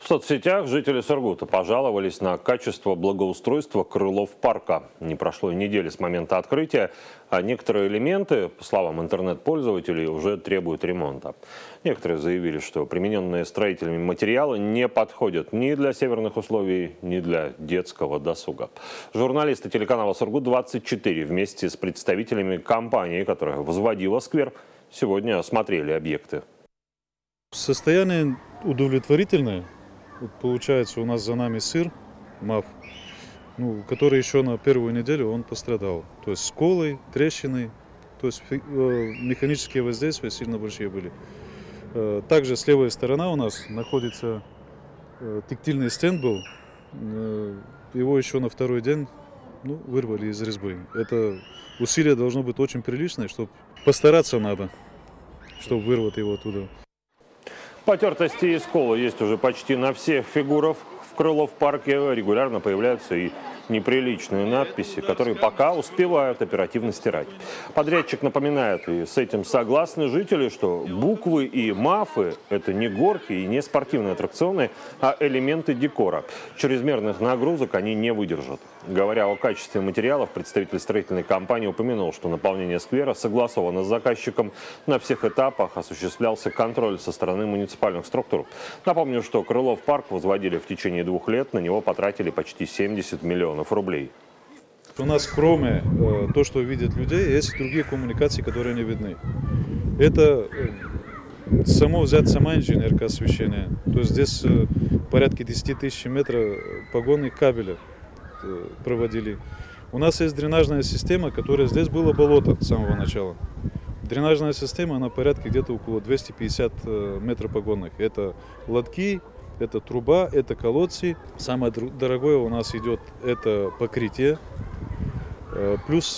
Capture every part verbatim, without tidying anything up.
В соцсетях жители Сургута пожаловались на качество благоустройства крылов парка. Не прошло и недели с момента открытия, а некоторые элементы, по словам интернет-пользователей, уже требуют ремонта. Некоторые заявили, что примененные строителями материалы не подходят ни для северных условий, ни для детского досуга. Журналисты телеканала Сургут двадцать четыре вместе с представителями компании, которая возводила сквер, сегодня осмотрели объекты. Состояние удовлетворительное. Вот получается, у нас за нами сыр, МАФ, ну, который еще на первую неделю он пострадал. То есть сколы, трещины, то есть э, механические воздействия сильно большие были. Э, также с левой стороны у нас находится э, тактильный стенд был. Э, его еще на второй день ну, вырвали из резьбы. Это усилие должно быть очень приличное, чтобы постараться надо, чтобы вырвать его оттуда. Потертости и сколы есть уже почти на всех фигурах в крылов парке. Регулярно появляются и неприличные надписи, которые пока успевают оперативно стирать. Подрядчик напоминает, и с этим согласны жители, что буквы и мафы – это не горки и не спортивные аттракционы, а элементы декора. Чрезмерных нагрузок они не выдержат. Говоря о качестве материалов, представитель строительной компании упомянул, что наполнение сквера согласовано с заказчиком. На всех этапах осуществлялся контроль со стороны муниципальных структур. Напомню, что Крылов парк возводили в течение двух лет, на него потратили почти семьдесят миллионов рублей. У нас кроме э, то, что видят людей, есть другие коммуникации, которые не видны. Это э, само взять сама инженерка освещения. То есть здесь э, порядка десяти тысяч метров погонных кабелей э, проводили. У нас есть дренажная система, которая здесь было болото с самого начала. Дренажная система, она порядка где-то около двухсот пятидесяти э, метров погонных. Это лотки. Это труба, это колодцы. Самое дорогое у нас идет это покрытие, плюс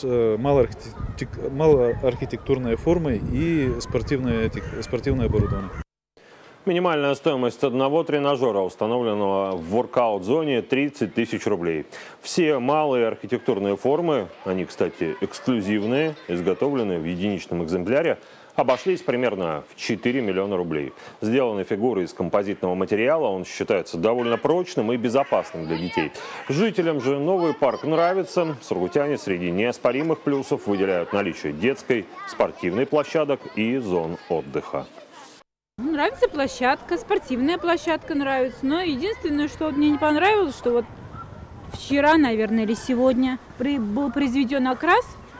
малоархитектурные формы и спортивное, спортивное оборудование. Минимальная стоимость одного тренажера, установленного в воркаут-зоне, тридцать тысяч рублей. Все малые архитектурные формы, они, кстати, эксклюзивные, изготовленные в единичном экземпляре, обошлись примерно в четыре миллиона рублей. Сделаны фигуры из композитного материала, он считается довольно прочным и безопасным для детей. Жителям же новый парк нравится. Сургутяне среди неоспоримых плюсов выделяют наличие детской, спортивной площадок и зон отдыха. Нравится площадка, спортивная площадка нравится. Но единственное, что мне не понравилось, что вот вчера, наверное, или сегодня был произведен окрас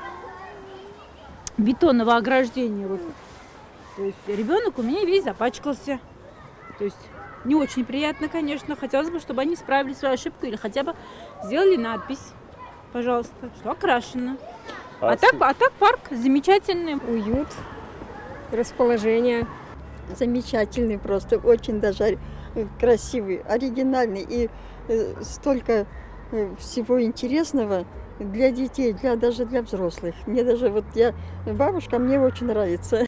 бетонного ограждения. Вот. То есть ребенок у меня весь запачкался. То есть не очень приятно, конечно. Хотелось бы, чтобы они справили свою ошибку или хотя бы сделали надпись, пожалуйста, что окрашено. А, а, так, а так парк замечательный. Уют, расположение замечательный просто. Очень даже красивый, оригинальный. И столько всего интересного для детей, для, даже для взрослых. Мне даже, вот я бабушка, мне очень нравится.